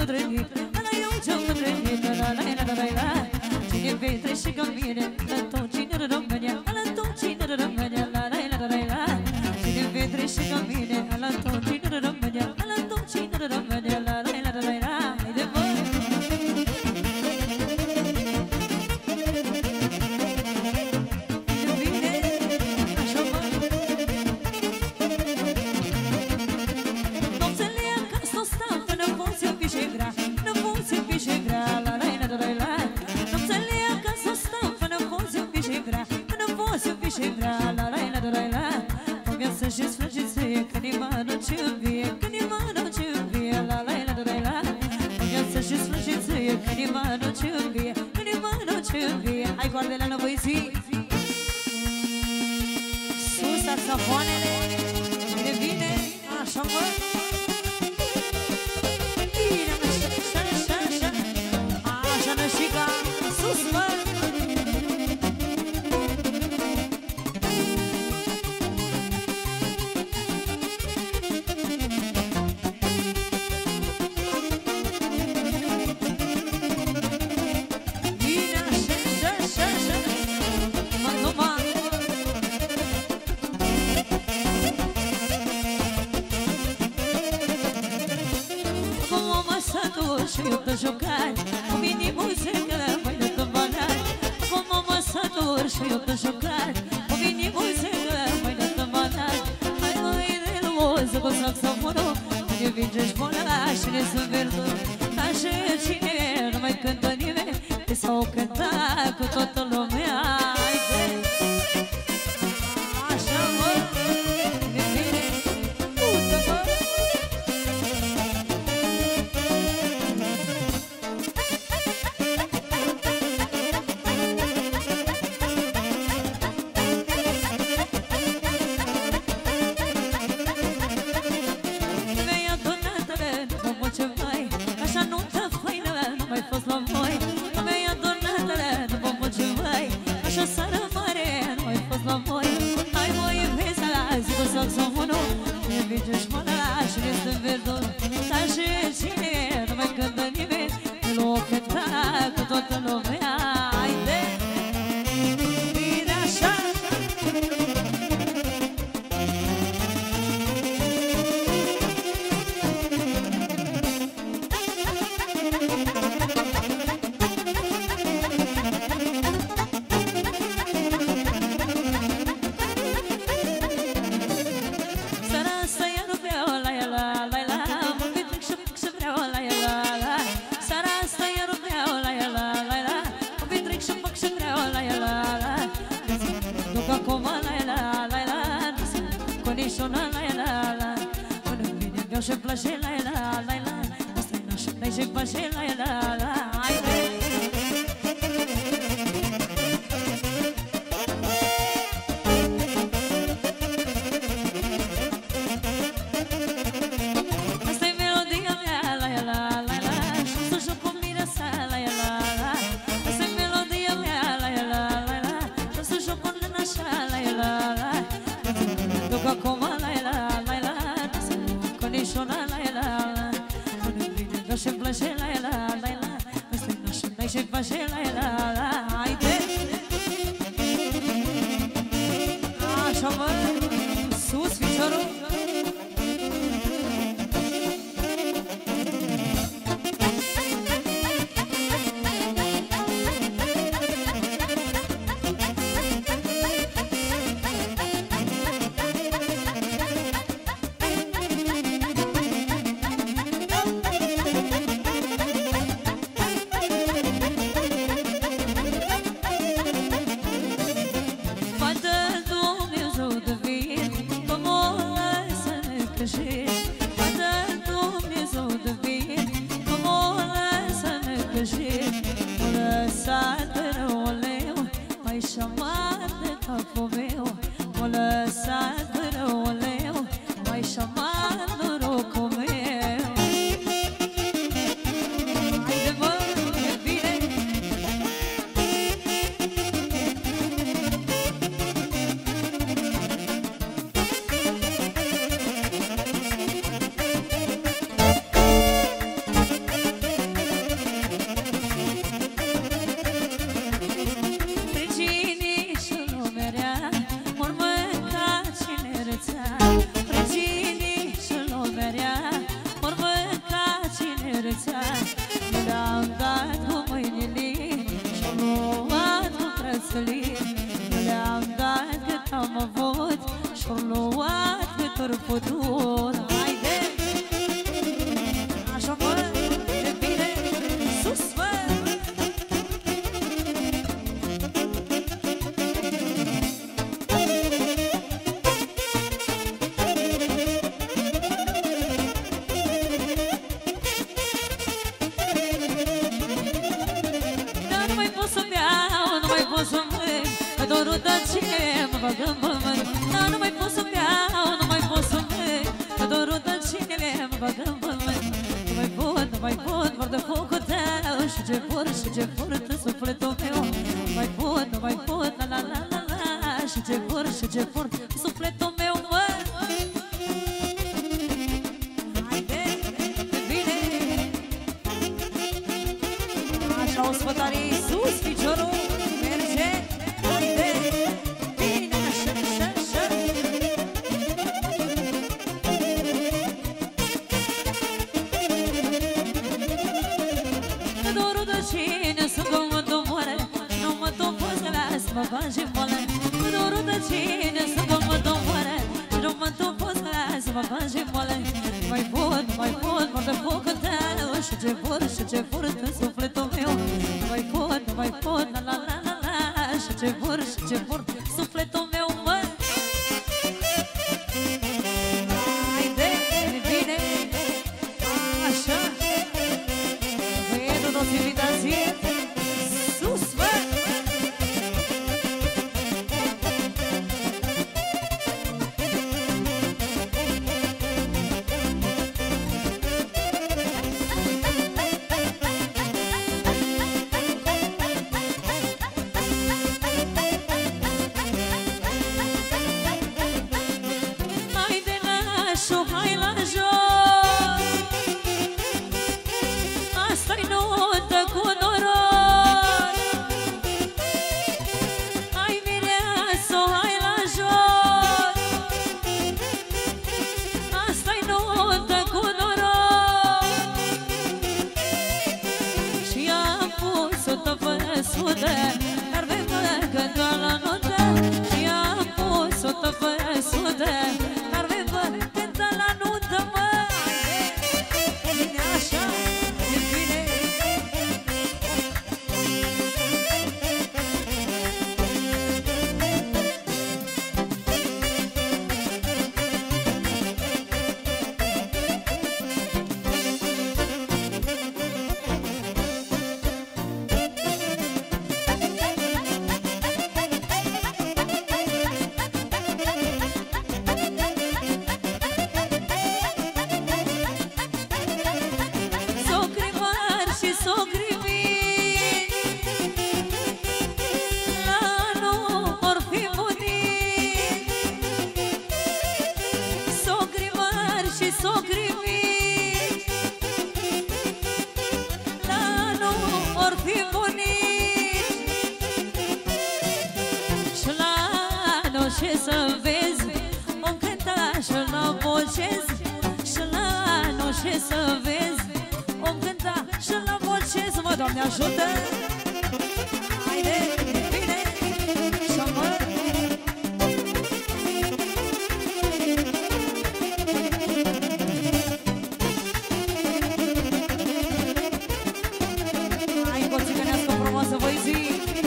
îndrăgit, ala eu ce-am îndrăgit, la la la la la. Cine petrece ca mine, la tot cine rămâne, ala tot cine rămâne, la la la la la. Cine petrece ca mine, ala tot cine rămâne, ala tot cine rămâne, la la la la la. Haide bă! Hai guardele la băieții. Sus saxofoanele. Bine, bine. Așa mă. Bine, așa, așa, așa. Așa nășica. Sus mă. Și eu te jucat, cu mine muzică, mai de tâmbărat. Cum mă satur și eu te jucat, cu mine muzică, mai de tâmbărat. Hai măi de luoză cu saxofonul, ne vinge-și boala și ne sunt verduri. Dar și cine nu mai cântă nimeni, te s-au cântat cu toată lumea. Așa mă, bine, bine, uite-mă. viața. Nu le-am dat cu mâinile și-am luat cu frățălie. Nu le-am dat cât am avut și-am luat cât ori putut. Haide! Așa mă, de bine, sus mă! Dorul de cine mă bagă în pământ. Dar nu mai pot să beau, nu mai pot să merg, că dorul de cine mă bagă în pământ. Nu mai pot, nu mai pot, vor de focul tău și ce furtă sufletul meu. Nu mai pot, nu mai pot, la la la la la, și ce furtă sufletul meu, mă. Haide, bine. Așa o spătare sus, piciorul merge. Mă bagi în moale, dorul de cine să mă domoare. Și nu mă topos, lasă-mă bagi în moale. Nu mai pot, mor de focul tău și ce furtă sufletul meu. Nu mai pot, la la la la la, și ce furtă sufletul meu, mă. Haide, bine, așa. Vedu, nu-ți invitație, sus, mă. Ce să vezi, om cânta și la vocez. Și la nu ce să vezi, om cânta și la vocez. Mă, Doamne ajută! Haide, bine, și mă. Hai, coțigănească frumoasă, voi zi.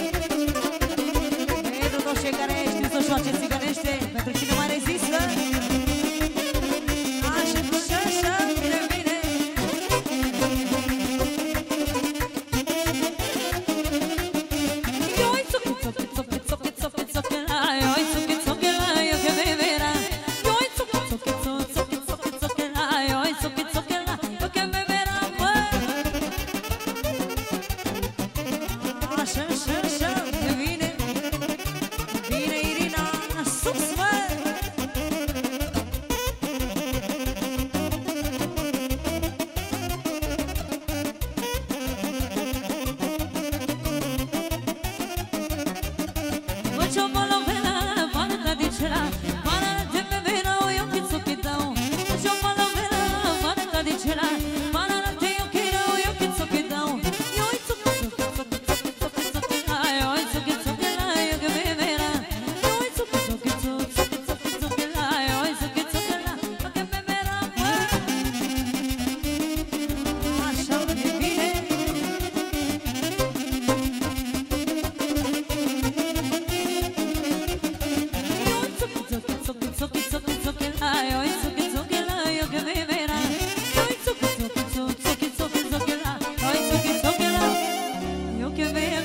Pentru toți cei care știu să joace țigănește, pentru cine mai rezistă. Așa, bine, bine. Ioi, țochi, țochi, țochi, țochi, țochi, țochi, ioi, țochi, țochi, ioi, că me vera. Ioi, țochi, țochi, țochi, țochi, țochi, ioi, țochi, țochi, ioi, că me vera, mă. Așa, bine. Bine, Irina, sus, mă! Faccio malovela, guarda di cera, guarda te me vera, io che so che dau. Faccio malovela, guarda di cera, guarda te io che vei